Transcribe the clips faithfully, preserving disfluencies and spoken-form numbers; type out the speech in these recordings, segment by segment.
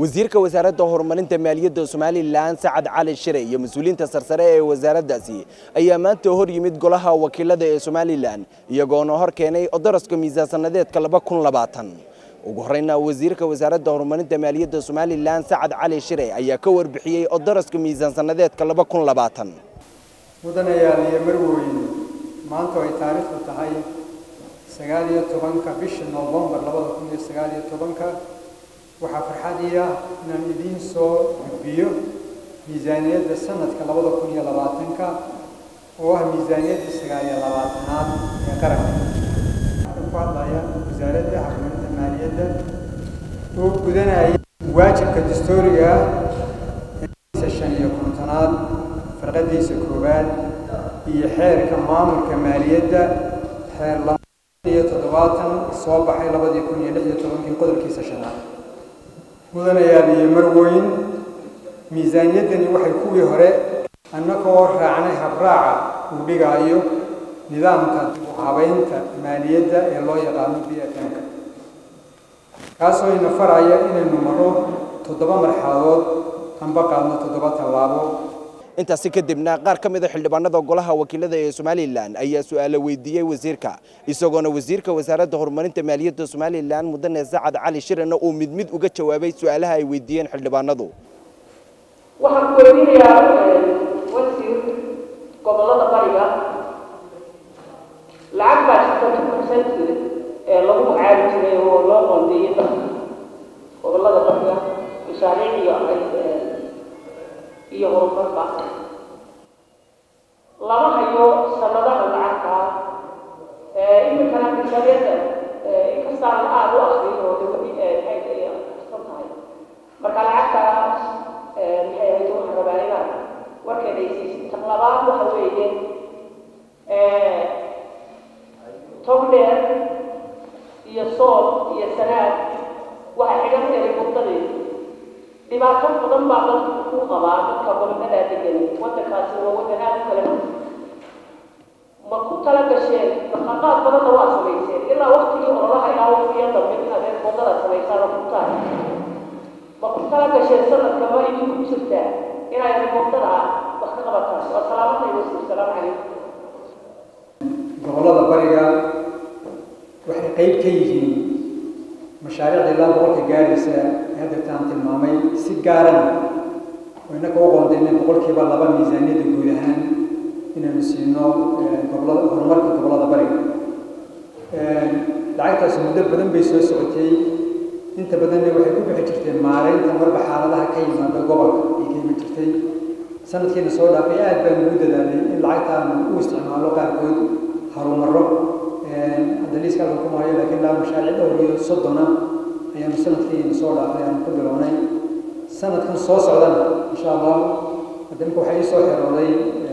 wasiirka wasaaradda horumarinta maaliyadda Soomaaliland Sacad Cali Shire iyo mas'uuliyiinta sarsare ee wasaaraddaasi ayaa maanta hor yimid golaha wakiilada ee Soomaaliland iyagoona hor keenay daraska miisaansadeedka laba kun iyo labaatan ugu horreynna wasiirka wasaaradda horumarinta maaliyadda Soomaaliland Sacad Cali Shire ayaa ka warbixiyay daraska miisaansadeedka laba kun iyo labaatan mudanayaal iyo marweyn maanta ay taariikhdu tahay sagaal iyo tobanka bisha November laba kun iyo sagaal iyo tobanka waxaa farxadiya inaan idin soo gudbiyo miisaaniyadda sanadka laba kun iyo labaatanka oo ah miisaaniyadda sagaal iyo labaatanaad ee qaranka ku hadlaya wasaaradda horumarinta maaliyadda oo gudanaya waajibka dastuuriga ee shan iyo kontonaad farqadiisa koowaad iyo xeerka maamulka maaliyadda xeer laba iyo toddobaatan soo baxay laba kun iyo lix iyo toban qodobkiisa shanaad mudanayaal iyo marweyn miisaaniyaddani waxay kuwii hore annagoo raacnay habraaca uu dhigayo nidaamka habaynta maaliyadda ee loo yaqaano B F M-ka kaasoo ina faraya inaynu marro toddoba marxaladood amba qaadno toddoba tallaabo intaasi kadibna qaar ka mid ah xildhibaanada golaha wakiilada ee Soomaaliland ayaa su'aalo weydiiyay wasiirka isagoona wasiirka wasaaradda horumarinta maaliyadda Soomaaliland mudane Sacad Cali Shire uu mid mid uga jawaabay su'aalaha ay weydiiyeen xildhibaanadu waxaan ku weydiinayaa wasiir gobolada bariga lacag baa shaqada ku xusantay ee lagu caabi jiray oo loo qoondeeyay gobolada bariga mashaariic iyo iyo horumar baa lama hayo sanadaha lacagta ee imikana miisaaniyadda inkasta aan aad u akhriyo oo dawladda ay ay santahay marka lacagtaas maxay ahayd waxaan rabaa inaan warkeeda isiisin tan labaad waxa weeye togdheer iyo soob iyo sanaad waxay xigan tahay muddadeeda dhibaato badan baa dadku ku qabaa dadka gobolada degan waddankaasi waa waddan aad u kala fog ma ku tala gasheen dhaqaaqaad badanna waa samayseen ilaa waqtigii ololaha ilaa waqtiga dambe inaad reer wadada samaysaan oo ku tahay ma ku tala gasheen sanadka ma idinku jirtaa inay reer wadada wax ka qabataan waa salaamada iyo wasiir salaam calaykum gobolada bariga waxay qayb ka yihiin mashaariicda ilaa boqolka gaaraysa hadda taan tilmaamay si gaaran oo inaka u qoondeynay boqolkiiba laba miisaaniyadda guud ahaan inaynu siino gobolada horumarka gobolada bariga lacagtaasi muddo badan bay soo socotay inta badanna waxay ku bixi jirtay maareynta marba xaaladaha ka yimaada gobolka ay ka iman jirtay sanadkiina soo dhaafay aad baan ugu dadaalay in lacagtaanu u isticmaalo qaarkood horumarro hadda liiska halkan kuma hayo laakiin laa mashaariic dhowr iyo soddona ayaanu sanadkiina soo dhaafay aanu ku bilownay sanadkan soo socdana insha allah hadda imika waxaa ii soo xerooday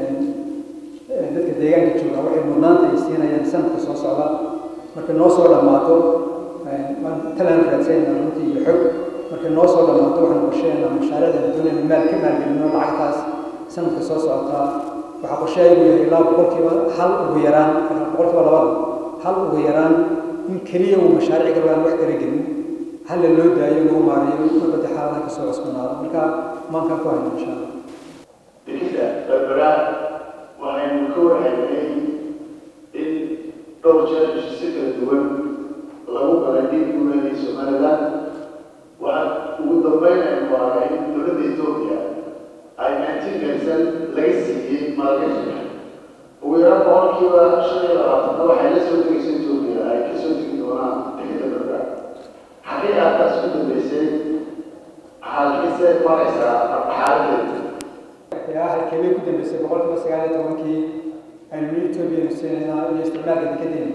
dadka deegaanka jooga waxay mudnaanta ay siinayaan sanadka soo socda marka noo soo dhammaato talaan raadsanayna runtii iyo xog marka noo soo dhammaato waxaan qorsheynaa mashaariicda doonayna maal ka maalgelino lacagtaas sanadka soo socota waxaa qorsheeyagu yahay ilaa boqolkiiba hal ugu yaraan boqolkiiba labada hal ugu yaraan in keliya uu mashaariic galbaan wax kala gelin hal loo daayo lagu maareeyo marba xaaladaha ka soo cusbanaado marka maankaan ku hayno insha allah degida berberaad waxaynu ka warhaynay in dhowr jeer si kala duwan lagu galay dhiig gumeedii Somaliland waxaa ugu dambeynaynu waaray in dowladda Ethiopia ay nineteen percent laga siiyey maalgashiga ugu yaraan boqolkiiba shan iyo labaatan waxay la soo degaysa Ethiopia ay ka soo degi doonaan degida berberaad haddii aad taas ku dambeysay xaalkiise maraysaa xaaladeeda ilaa halkeebay ku dambeysay boqolkiiba sagaal iyo tobankii aynu Ethiopia siinayna iyo isticmaalka dekedeena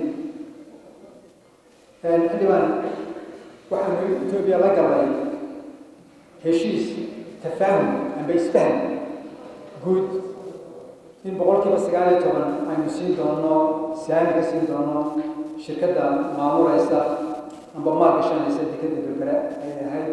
xildhibaan waxaanu Ethiopia la galnay heshiis tafaahum amba isfaham guud in boqolkiiba sagaal iyo toban aynu siin doono saami ka siin doono shirkadda maamuleysa amba maal gashanaysa dekeda berbera ay ahayd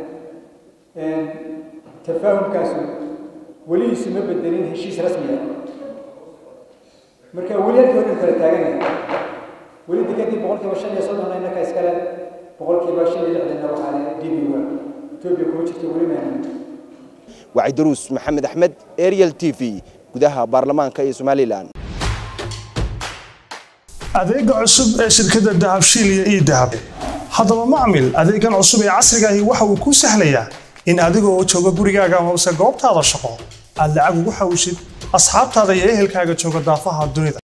tafaahumkaasu weli isuma bedelin heshiis rasmi ah marka weli halkii hore kala taaganaya weli dekadii boqolkiiba shan iyo soddon innaka iskale boqolkiiba shan iyo lixdanna waxaa le D B Ethiopia kuma jirto weli meelan وعيدروس محمد أحمد أريال تي في gudaha baarlamaanka ee Somaliland adeega cusub ee shirkadda Dahabshiil iyo E-Dahab haddaba macmil adeegan cusub ee casriga ah waxa uu ku sahlayaa in adigoo jooga gurigaaga ama goobtaada shaqo aad lacag ugu xawishid asxaabtaada iyo ehelkaaga jooga daafaha dunida